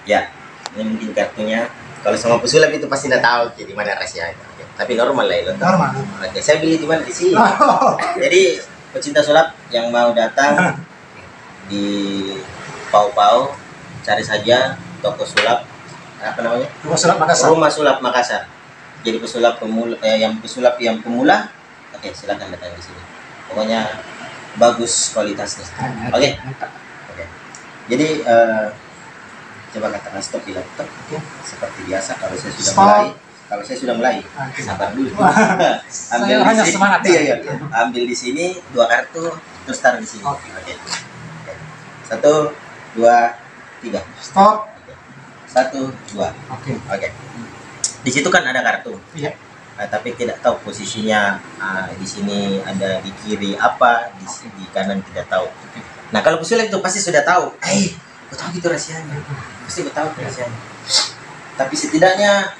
Ya, ini mungkin kartunya. Kalau sama pesulap itu pasti udah tahu jadi mana rahasianya. Oke. Tapi normal lah itu. Normal. Oke, saya beli di mana di sini. Oh. Jadi pecinta sulap yang mau datang di Pau-Pau, cari saja toko sulap apa namanya? Rumah sulap Makassar. Rumah Sulap Makassar. Jadi pesulap pemula, pesulap yang pemula, oke silakan datang di sini. Pokoknya bagus kualitasnya. Oke. Oke. Jadi coba katakan stop di laptop. Seperti biasa kalau saya sudah mulai, sabar dulu. Ambil Saya hanya sini. semangat. Iya. Ambil di sini 2 kartu terus taruh di sini. Oke. 1 2 3. Stop. 1 2. Oke. Di situ kan ada kartu. Iya. Tapi tidak tahu posisinya. Di sini ada di kiri apa, di kanan tidak tahu. Nah kalau pesulap itu pasti sudah tahu. Gue tahu gitu rahasianya. Pasti gue tahu rahasianya. Tapi setidaknya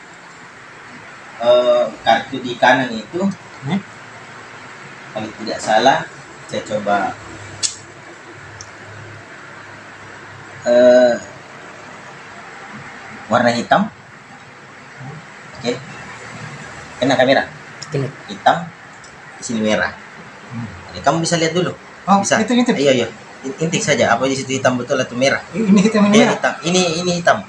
kartu di kanan itu, kalau tidak salah, saya coba warna hitam. Oke. Kena kamera. Hitam, di sini merah. Oke, kamu bisa lihat dulu. Oh, Bisa. Itu. Iya. Intik saja apa di situ hitam betul atau merah. Ini hitam ini merah. Hitam. Ini hitam.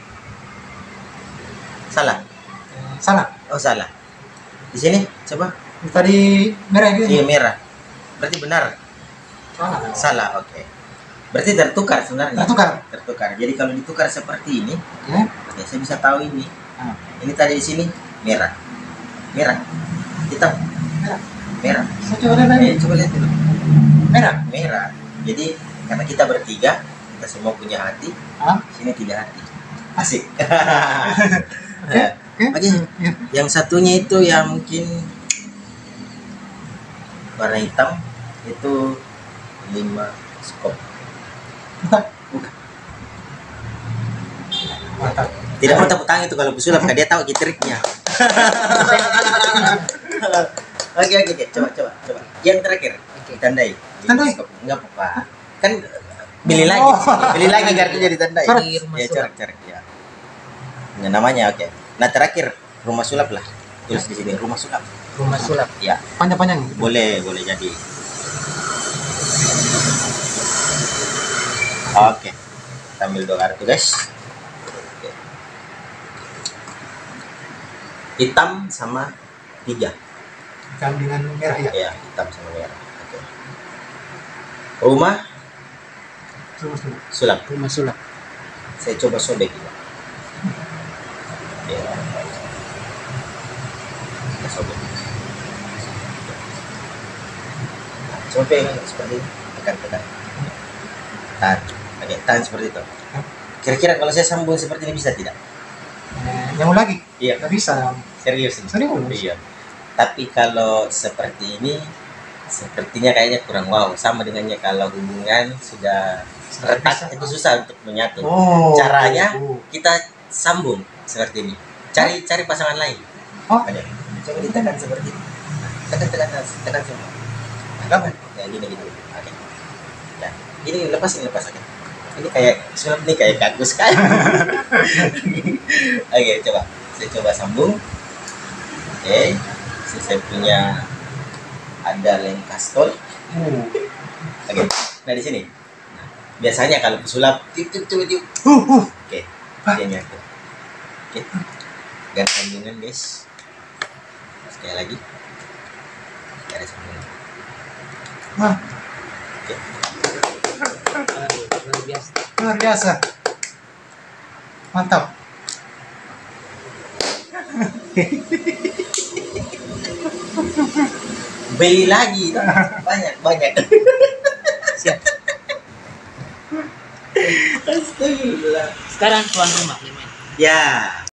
Salah. Salah. Oh salah. Di sini coba. Tadi merah gitu. Iya merah. Berarti benar. Salah. Salah. Oke. Berarti tertukar sebenarnya. Tertukar. Jadi kalau ditukar seperti ini, oke, saya bisa tahu ini. Ini tadi di sini merah. Hitam. Merah. Saya coba lihat lagi. Coba lihat dulu. Merah. Jadi karena kita bertiga, kita semua punya hati. Sini 3 hati. Asik. Oke. Yang satunya itu yang mungkin warna hitam itu 5 skop. Bukan. Mantap. Tidak mau tepuk tangan itu kalau pesulap, dia tahu triknya. Oke. Coba. Yang terakhir, ditandai. Enggak apa-apa. Kan beli lagi kartunya ditandai. Ya, coret. Ya. Nah, namanya oke. Nah, terakhir rumah sulap lah. Tulis di sini rumah sulap. Ya. Panjang-panjang. Boleh jadi. Oke. Kita ambil 2 kartu, guys. Oke. Hitam sama 3. Hitam dengan merah ya. Ya, hitam sama merah. Oke. Rumah sulap. Saya coba sobek juga. Ya. Kita sobek. Coba pegang seperti ini. Tekan. Tahan seperti itu. Kira-kira kalau saya sambung seperti ini bisa tidak? Nyambung lagi? Iya. Nggak bisa. Serius ini? Serius? Iya. Tapi kalau seperti ini, sepertinya kayaknya kurang wow. Sama dengannya kalau hubungan sudah retak, itu susah untuk menyatu. Caranya kita sambung seperti ini. Cari pasangan lain. Ada. Coba ditekan seperti ini. Tekan semua. Kapan? Ya gini. Oke. Ya. Ini lepas oke. Ini kayak sulap nih kayak kagus kan. Oke, coba. Saya coba sambung. Oke. Saya punya ada lem kastol. Oke. Nah, di sini. Nah, biasanya kalau pesulap tiup. Oke. Dia nyatu. Oke. Garis sambungan, guys. Sekali lagi. Garis sambungan. Oke. Luar biasa. Mantap. Beli lagi banyak. Siap. Astagfirullah. Sekarang tuan rumah. Ya.